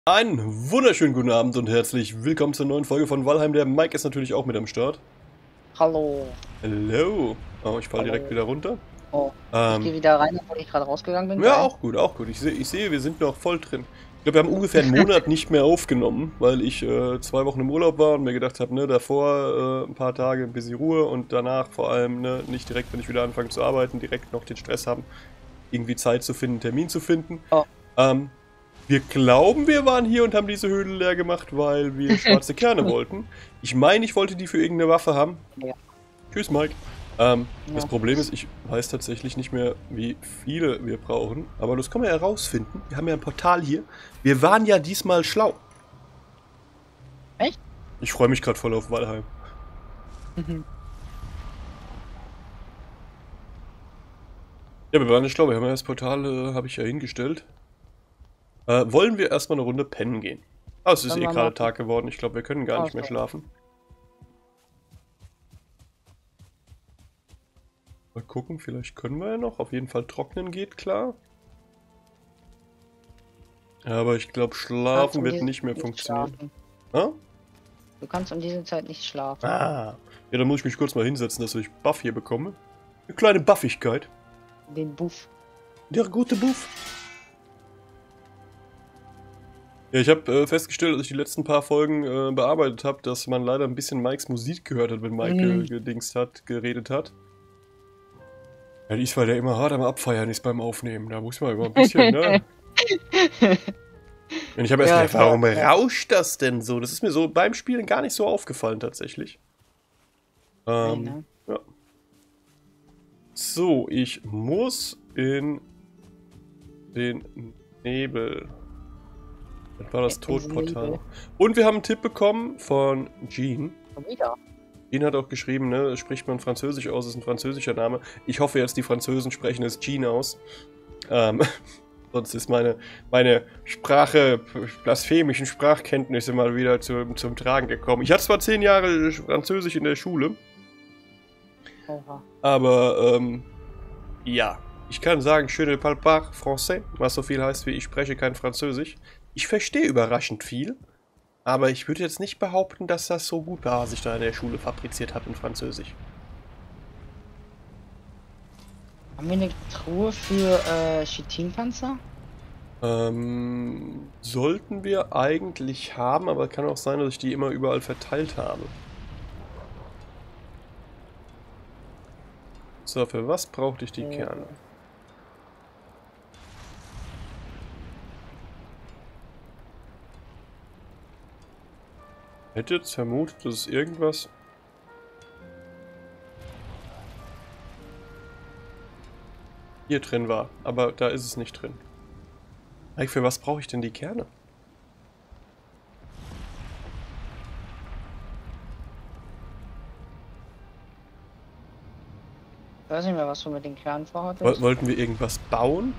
Einen wunderschönen guten Abend und herzlich willkommen zur neuen Folge von Valheim. Der Mike ist natürlich auch mit am Start. Hallo. Hallo. Oh, ich falle direkt wieder runter. Oh, ich gehe wieder rein, obwohl ich gerade rausgegangen bin. Ja, Geil. auch gut, auch gut. Ich sehe, wir sind noch voll drin. Ich glaube, wir haben ungefähr einen Monat nicht mehr aufgenommen, weil ich 2 Wochen im Urlaub war und mir gedacht habe, ne, davor ein paar Tage ein bisschen Ruhe und danach vor allem, ne, nicht direkt, wenn ich wieder anfange zu arbeiten, direkt noch den Stress haben, irgendwie Zeit zu finden, einen Termin zu finden. Oh. Wir glauben, wir waren hier und haben diese Höhle leer gemacht, weil wir schwarze Kerne wollten. Ich meine, ich wollte die für irgendeine Waffe haben. Ja. Tschüss, Mike. Das Problem ist, ich weiß tatsächlich nicht mehr, wie viele wir brauchen. Aber das können wir ja rausfinden. Wir haben ja ein Portal hier. Wir waren ja diesmal schlau. Echt? Ich freue mich gerade voll auf Valheim. Ja, wir waren ja schlau. Wir haben ja das Portal, habe ich ja hingestellt. Wollen wir erstmal eine Runde pennen gehen? Ah, es ist eh gerade Tag geworden. Ich glaube, wir können gar nicht mehr schlafen. Mal gucken, vielleicht können wir ja noch. Auf jeden Fall trocknen geht, klar. Aber ich glaube, schlafen wird nicht mehr funktionieren. Ah? Du kannst um diese Zeit nicht schlafen. Ah. Ja, dann muss ich mich kurz mal hinsetzen, dass ich Buff hier bekomme. Eine kleine Buffigkeit. Den Buff. Der gute Buff. Ja, ich habe festgestellt, als ich die letzten paar Folgen bearbeitet habe, dass man leider ein bisschen Mikes Musik gehört hat, wenn Mike geredet hat. Ja, die ist weil der immer hart am Abfeiern ist beim Aufnehmen. Da muss man immer ein bisschen, ne? Und ich habe erst gedacht, warum rauscht das denn so? Das ist mir so beim Spielen gar nicht so aufgefallen, tatsächlich. Ja. So, ich muss in den Nebel. Das war das Todportal. Und wir haben einen Tipp bekommen von Jean. Wieder. Jean hat auch geschrieben, ne, spricht man Französisch aus, ist ein französischer Name. Ich hoffe jetzt, die Französen sprechen es Jean aus. Sonst ist meine blasphemischen Sprachkenntnisse mal wieder zum Tragen gekommen. Ich hatte zwar 10 Jahre Französisch in der Schule. Oha. Aber, ja. Ich kann sagen, je ne parle pas français, was so viel heißt wie ich spreche kein Französisch. Ich verstehe überraschend viel, aber ich würde jetzt nicht behaupten, dass das so gut war, was ich da in der Schule fabriziert habe in Französisch. Haben wir eine Truhe für Chitinpanzer? Sollten wir eigentlich haben, aber kann auch sein, dass ich die immer überall verteilt habe. So, für was brauchte ich die Kerne? Ich hätte jetzt vermutet, dass es irgendwas... hier drin war, aber da ist es nicht drin. Mike, für was brauche ich denn die Kerne? Ich weiß nicht mehr, was du mit den Kernen vorhattest. Wollten wir irgendwas bauen?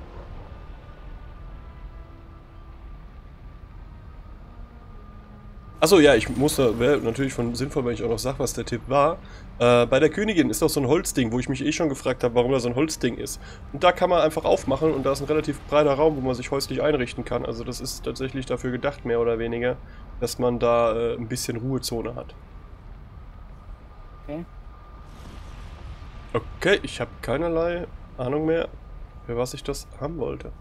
Achso, ja, ich muss da, wäre natürlich von sinnvoll, wenn ich auch noch sage, was der Tipp war. Bei der Königin ist doch so ein Holzding, wo ich mich eh schon gefragt habe, warum da so ein Holzding ist. Und da kann man einfach aufmachen und da ist ein relativ breiter Raum, wo man sich häuslich einrichten kann. Also das ist tatsächlich dafür gedacht, mehr oder weniger, dass man da ein bisschen Ruhezone hat. Okay. Okay, ich habe keinerlei Ahnung mehr, für was ich das haben wollte.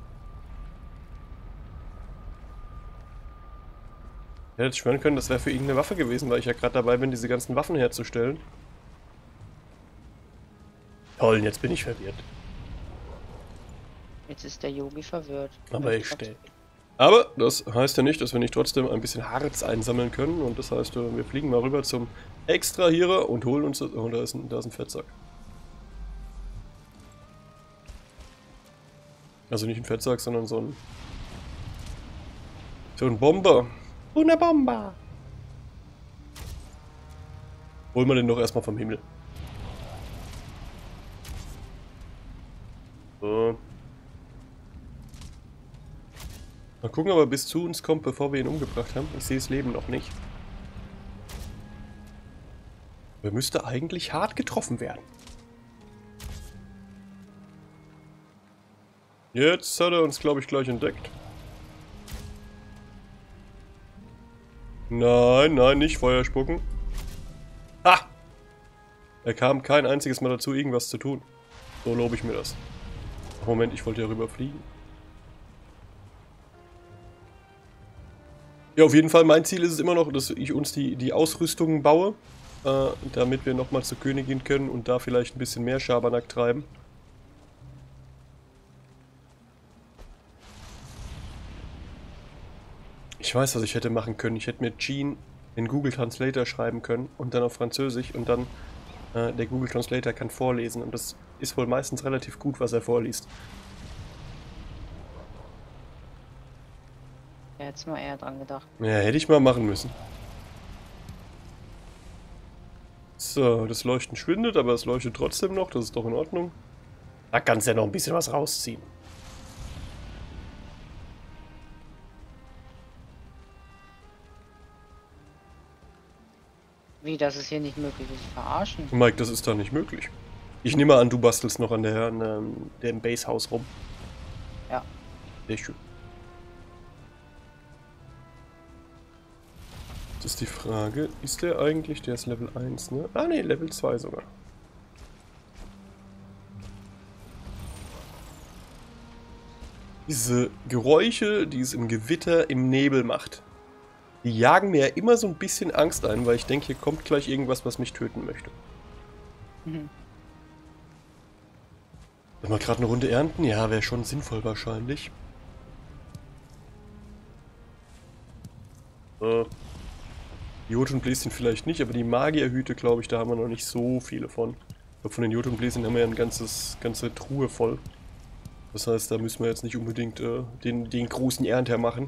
Ich hätte schwören können, das wäre für irgendeine Waffe gewesen, weil ich ja gerade dabei bin, diese ganzen Waffen herzustellen. Toll, jetzt bin ich verwirrt. Jetzt ist der Yogi verwirrt. Aber ich stehe. Aber das heißt ja nicht, dass wir nicht trotzdem ein bisschen Harz einsammeln können. Und das heißt, wir fliegen mal rüber zum Extrahierer und holen uns... Oh, da ist ein Fettsack. Also nicht ein Fettsack, sondern so ein Bomber. Una Bomba! Holen wir den doch erstmal vom Himmel. So. Mal gucken, ob er bis zu uns kommt, bevor wir ihn umgebracht haben. Ich sehe das Leben noch nicht. Er müsste eigentlich hart getroffen werden. Jetzt hat er uns, glaube ich, gleich entdeckt. Nein, nein, nicht Feuer spucken. Ah! Er kam kein einziges Mal dazu, irgendwas zu tun. So lobe ich mir das. Moment, ich wollte ja rüber fliegen. Ja, auf jeden Fall, mein Ziel ist es immer noch, dass ich uns die Ausrüstung baue, damit wir nochmal zur Königin können und da vielleicht ein bisschen mehr Schabernack treiben. Ich weiß, was ich hätte machen können. Ich hätte mir Jean in Google Translator schreiben können und dann auf Französisch und dann der Google Translator kann vorlesen und das ist wohl meistens relativ gut, was er vorliest. Ja, jetzt mal eher dran gedacht. Ja, hätte ich mal machen müssen. So, das Leuchten schwindet, aber es leuchtet trotzdem noch, das ist doch in Ordnung. Da kannst du ja noch ein bisschen was rausziehen. Wie, das ist hier nicht möglich, ist verarschen. Mike, das ist da nicht möglich. Ich nehme an, du bastelst noch an dem Basehaus rum. Ja. Sehr schön. Das ist die Frage, ist der eigentlich, der ist Level 1, ne? Ah ne, Level 2 sogar. Diese Geräusche, die es im Gewitter, im Nebel macht, die jagen mir ja immer so ein bisschen Angst ein, weil ich denke, hier kommt gleich irgendwas, was mich töten möchte. Mhm. Wenn wir gerade eine Runde ernten? Ja, wäre schon sinnvoll wahrscheinlich. Die Jotunbläschen vielleicht nicht, aber die Magierhüte, glaube ich, da haben wir noch nicht so viele von. Ich glaube, von den Jotunbläschen haben wir ja eine ganze Truhe voll. Das heißt, da müssen wir jetzt nicht unbedingt den großen Ernter machen.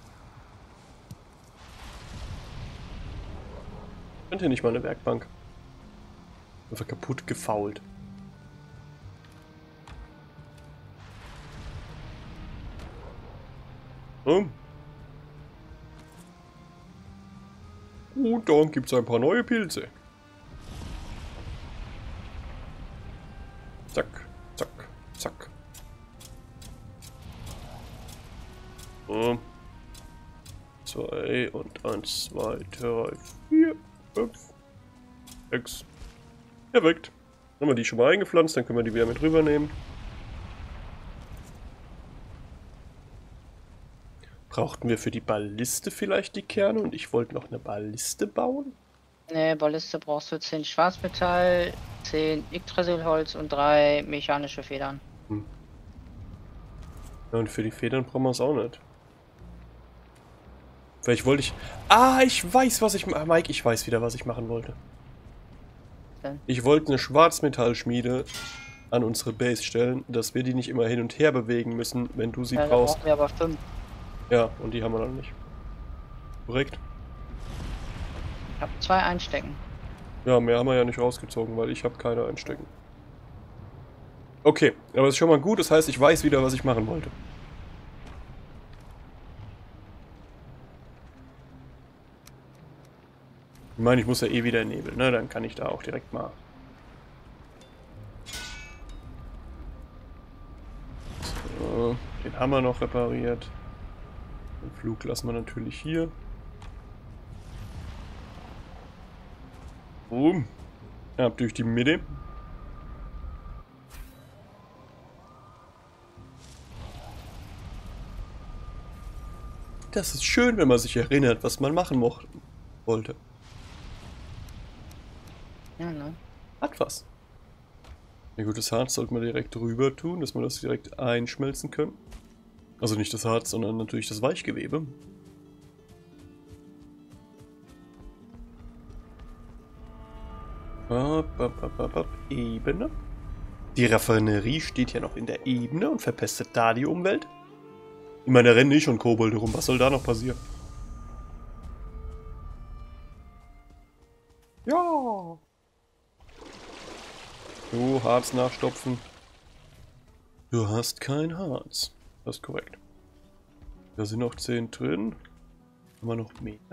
Könnte nicht mal eine Werkbank. Einfach kaputt gefault. Und dann gibt es ein paar neue Pilze. Zack, zack, zack. So. 2 und 1, 2, 3, 4, 5, 6. Perfekt. Haben wir die schon mal eingepflanzt, dann können wir die wieder mit rübernehmen. Brauchten wir für die Balliste vielleicht die Kerne und ich wollte noch eine Balliste bauen? Ne, Balliste brauchst du 10 Schwarzmetall, 10 Yggdrasilholz und 3 mechanische Federn. Ja, und für die Federn brauchen wir es auch nicht. Vielleicht wollte ich... Ah, ich weiß, was ich... Mike, ich weiß wieder, was ich machen wollte. Denn? Ich wollte eine Schwarzmetallschmiede an unsere Base stellen, dass wir die nicht immer hin und her bewegen müssen, wenn du sie Ja, da brauchst. brauchen wir aber 5. Ja, und die haben wir noch nicht. Korrekt. Ich habe 2 einstecken. Ja, mehr haben wir ja nicht rausgezogen, weil ich habe keine einstecken. Okay, aber das ist schon mal gut, das heißt, ich weiß wieder, was ich machen wollte. Ich meine, ich muss ja eh wieder nebeln, ne? Dann kann ich da auch direkt mal... So, den haben wir noch repariert. Den Flug lassen wir natürlich hier. Boom. Ab durch die Mitte. Das ist schön, wenn man sich erinnert, was man machen wollte. Ja, ne? Hat was. Ja gut, das Harz sollte man direkt rüber tun, dass wir das direkt einschmelzen können. Also nicht das Harz, sondern natürlich das Weichgewebe. Ebene. Die Raffinerie steht ja noch in der Ebene und verpestet da die Umwelt. Ich meine, da rennen eh schon Kobolde rum. Was soll da noch passieren? Ja. So, Harz nachstopfen. Du hast kein Harz. Das ist korrekt. Da sind noch 10 drin. Haben wir noch mehr?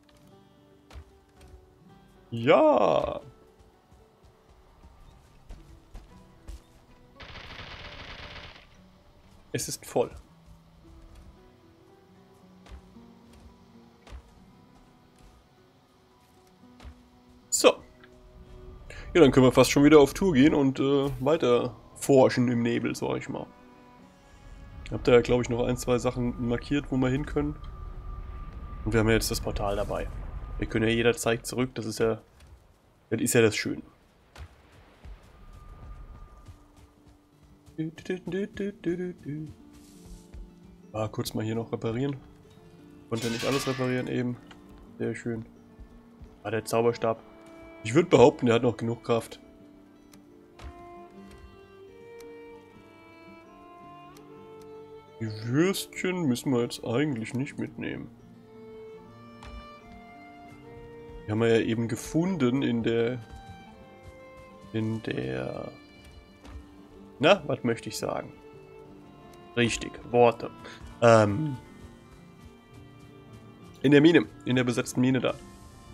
Ja. Es ist voll. Ja, dann können wir fast schon wieder auf Tour gehen und weiter forschen im Nebel, sag ich mal. Habt ihr ja, glaube ich, noch ein, zwei Sachen markiert, wo wir hin können. Und wir haben ja jetzt das Portal dabei. Wir können ja jederzeit zurück, das ist ja das Schöne. Kurz mal hier noch reparieren. Konnte nicht alles reparieren eben. Sehr schön. Der Zauberstab. Ich würde behaupten, der hat noch genug Kraft. Die Würstchen müssen wir jetzt eigentlich nicht mitnehmen. Die haben wir ja eben gefunden in der... Na, was möchte ich sagen? Richtig, Worte. In der Mine, in der besetzten Mine da.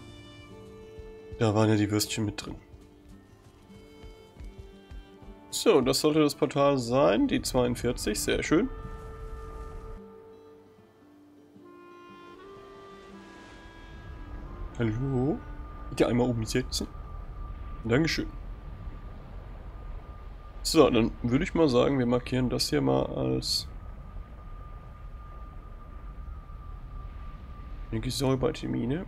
Da waren ja die Würstchen mit drin. So, das sollte das Portal sein, die 42, sehr schön. Hallo? Bitte einmal umsetzen. Dankeschön. So, dann würde ich mal sagen, wir markieren das hier mal als eine gesäuberte Mine.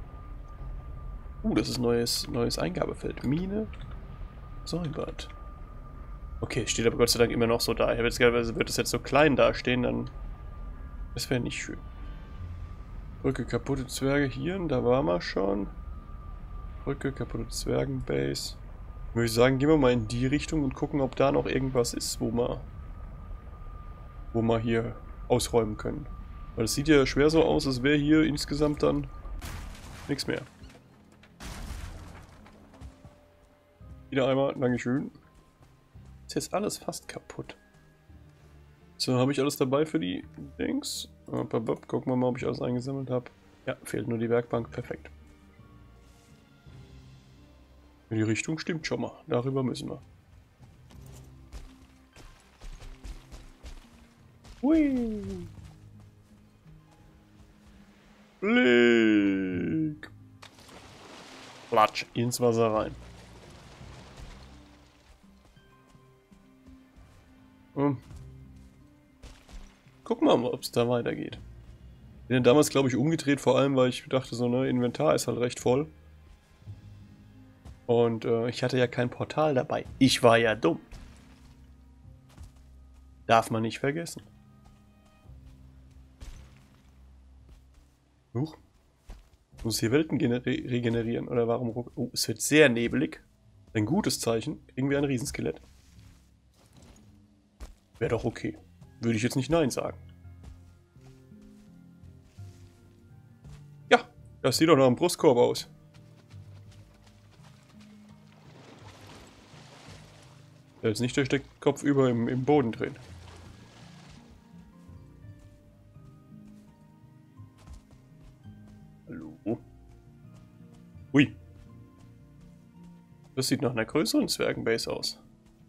Das ist ein neues Eingabefeld. Mine säubert. Okay, steht aber Gott sei Dank immer noch so da. Ich habe jetzt gedacht, wird es jetzt so klein dastehen, dann... Das wäre nicht schön. Brücke, kaputte Zwerge hier, da waren wir schon. Brücke, kaputte Zwergenbase. Würde ich sagen, gehen wir mal in die Richtung und gucken, ob da noch irgendwas ist, wo wir hier ausräumen können. Weil es sieht ja schwer so aus, als wäre hier insgesamt dann nichts mehr. Wieder einmal, Dankeschön. Ist jetzt alles fast kaputt. So, habe ich alles dabei für die Dings? Gucken wir mal, ob ich alles eingesammelt habe. Ja, fehlt nur die Werkbank. Perfekt. Die Richtung stimmt schon mal. Darüber müssen wir. Hui. Blick. Platsch ins Wasser rein. Gucken wir mal, ob es da weitergeht. Bin ja damals, glaube ich, umgedreht, vor allem, weil ich dachte, so, ne, Inventar ist halt recht voll. Und ich hatte ja kein Portal dabei. Ich war ja dumm. Darf man nicht vergessen. Huch. Muss hier Welten regenerieren, oder warum? Oh, es wird sehr nebelig. Ein gutes Zeichen. Irgendwie ein Riesenskelett. Wäre doch okay. Würde ich jetzt nicht Nein sagen. Ja, das sieht doch nach einem Brustkorb aus. Jetzt nicht der Steckkopf über im Boden drin. Hallo? Ui. Das sieht nach einer größeren Zwergenbase aus.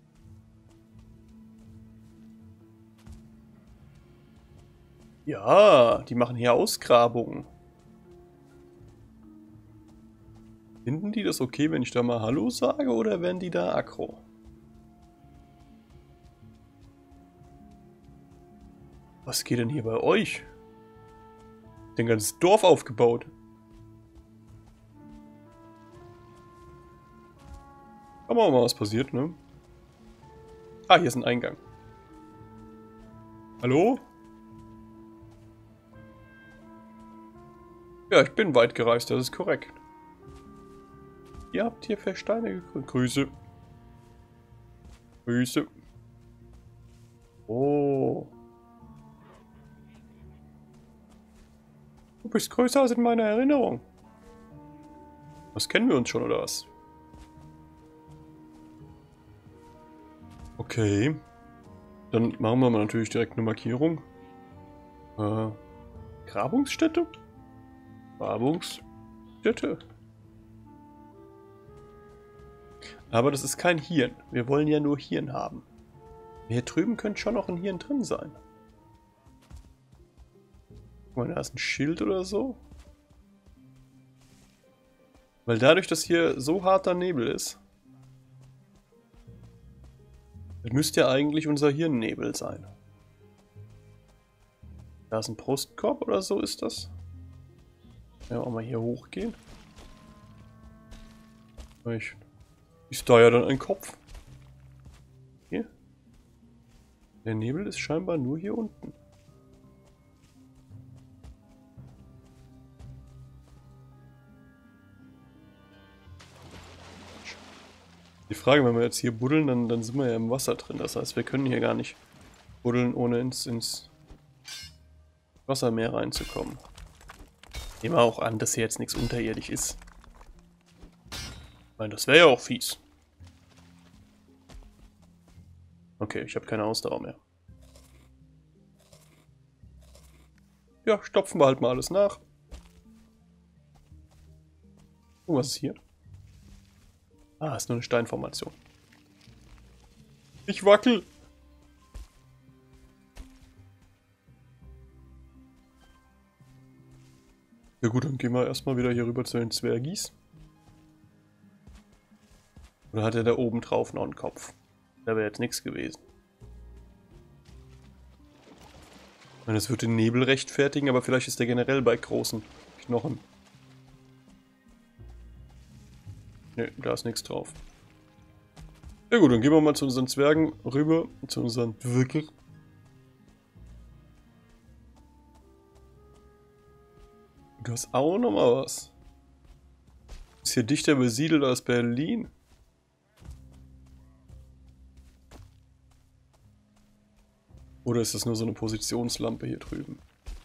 Ja, die machen hier Ausgrabungen. Finden die das okay, wenn ich da mal Hallo sage, oder werden die da aggro? Was geht denn hier bei euch? Den ganzen Dorf aufgebaut. Schauen wir mal, was passiert, ne? Ah, hier ist ein Eingang. Hallo? Ja, ich bin weit gereist, das ist korrekt. Ihr habt hier für Steine gegründet. Grüße. Grüße. Oh. Du bist größer als in meiner Erinnerung. Was, kennen wir uns schon, oder was? Okay. Dann machen wir mal natürlich direkt eine Markierung. Grabungsstätte? Grabungsstätte. Aber das ist kein Hirn. Wir wollen ja nur Hirn haben. Hier drüben könnte schon noch ein Hirn drin sein. Guck mal, da ist ein Schild oder so. Weil dadurch, dass hier so harter Nebel ist, Das müsste ja eigentlich unser Hirnnebel sein. Da ist ein Brustkorb oder so ist das. Ja, auch mal hier hochgehen. Ist da ja dann ein Kopf. Hier. Der Nebel ist scheinbar nur hier unten. Die Frage, wenn wir jetzt hier buddeln, dann sind wir ja im Wasser drin. Das heißt, wir können hier gar nicht buddeln, ohne ins Wassermeer reinzukommen. Nehmen wir auch an, dass hier jetzt nichts unterirdisch ist. Ich meine, das wäre ja auch fies. Okay, ich habe keine Ausdauer mehr. Ja, stopfen wir halt mal alles nach. Oh, was ist hier? Ah, ist nur eine Steinformation. Ich wackel! Ja gut, dann gehen wir erstmal wieder hier rüber zu den Zwergis. Oder hat er da oben drauf noch einen Kopf? Da wäre jetzt nichts gewesen. Ich meine, das wird den Nebel rechtfertigen, aber vielleicht ist der generell bei großen Knochen. Ne, da ist nichts drauf. Ja gut, dann gehen wir mal zu unseren Zwergen rüber, zu unseren Wirkel. Du hast auch noch mal was. Ist hier dichter besiedelt als Berlin. Oder ist das nur so eine Positionslampe hier drüben?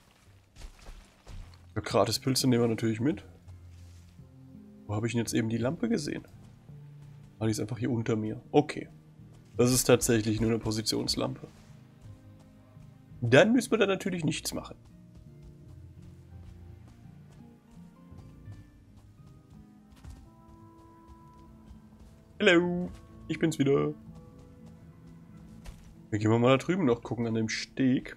Ja, gratis Pilze nehmen wir natürlich mit. Wo habe ich denn jetzt eben die Lampe gesehen? Ah, die ist einfach hier unter mir. Okay. Das ist tatsächlich nur eine Positionslampe. Dann müssen wir da natürlich nichts machen. Hallo, ich bin's wieder. Wir gehen mal da drüben noch gucken an dem Steg.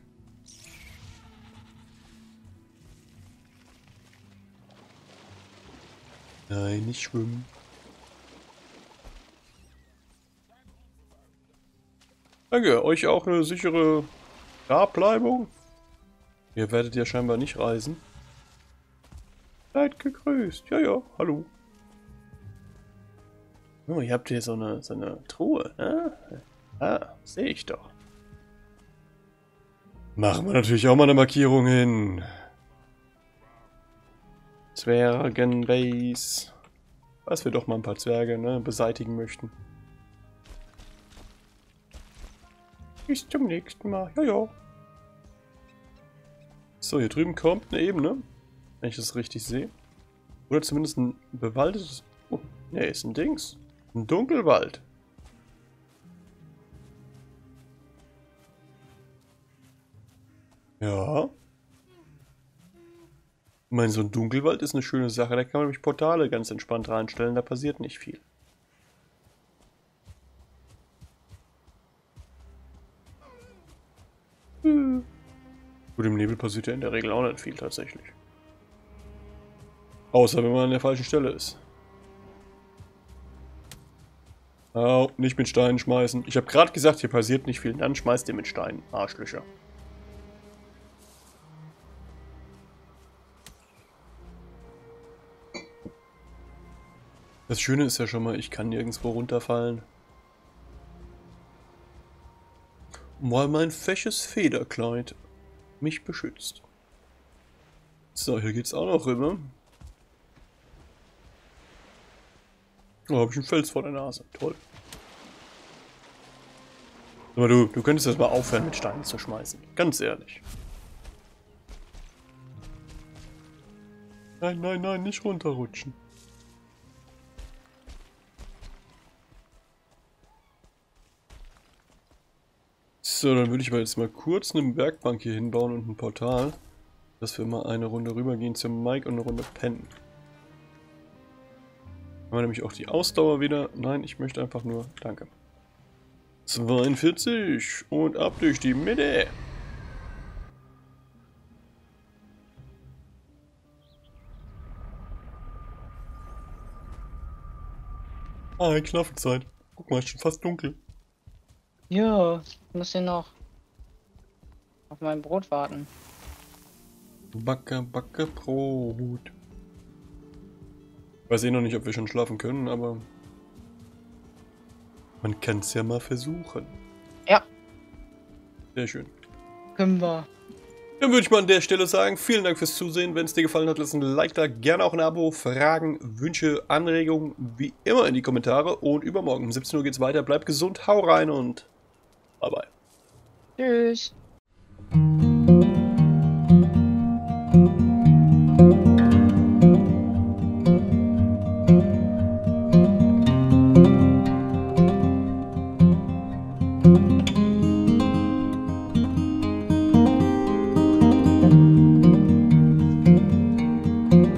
Nein, nicht schwimmen. Danke, euch auch eine sichere Dableibung. Ihr werdet ja scheinbar nicht reisen. Seid gegrüßt. Ja, ja, hallo. Oh, ihr habt hier so eine Truhe, ne? Ah, sehe ich doch. Machen wir natürlich auch mal eine Markierung hin. Zwergenbase. Was wir doch mal ein paar Zwerge, ne, beseitigen möchten. Bis zum nächsten Mal. Ja, ja. So, hier drüben kommt eine Ebene. Wenn ich das richtig sehe. Oder zumindest ein bewaldetes... Oh, ne, ist ein Dings. Ein Dunkelwald. Ja. Ich meine, so ein Dunkelwald ist eine schöne Sache. Da kann man nämlich Portale ganz entspannt reinstellen. Da passiert nicht viel. Gut, im Nebel passiert ja in der Regel auch nicht viel tatsächlich. Außer wenn man an der falschen Stelle ist. Au, nicht mit Steinen schmeißen. Ich habe gerade gesagt, hier passiert nicht viel. Dann schmeißt ihr mit Steinen, Arschlöcher. Das Schöne ist ja schon mal, ich kann nirgendwo runterfallen. Weil mein fesches Federkleid mich beschützt. So, hier geht's auch noch rüber. Oh, habe ich einen Fels vor der Nase. Toll. Aber du könntest jetzt mal aufhören, mit Steinen zu schmeißen. Ganz ehrlich. Nein, nein, nein, nicht runterrutschen. So, dann würde ich aber jetzt mal kurz eine Werkbank hier hinbauen und ein Portal. Dass wir mal eine Runde rübergehen zum Mike und eine Runde pennen. Haben wir nämlich auch die Ausdauer wieder. Nein, ich möchte einfach nur... Danke. 42 und ab durch die Mitte. Ah, Knaffenzeit. Guck mal, ist schon fast dunkel. Ja, ich muss hier noch auf mein Brot warten. Backe, backe Brot. Weiß eh noch nicht, ob wir schon schlafen können, aber man kann es ja mal versuchen. Ja, Sehr schön. können wir. Dann würde ich mal an der Stelle sagen, vielen Dank fürs Zusehen. Wenn es dir gefallen hat, lass ein Like da, gerne auch ein Abo. Fragen, Wünsche, Anregungen, wie immer in die Kommentare. Und übermorgen um 17 Uhr geht's weiter. Bleib gesund, hau rein und bye bye. Tschüss.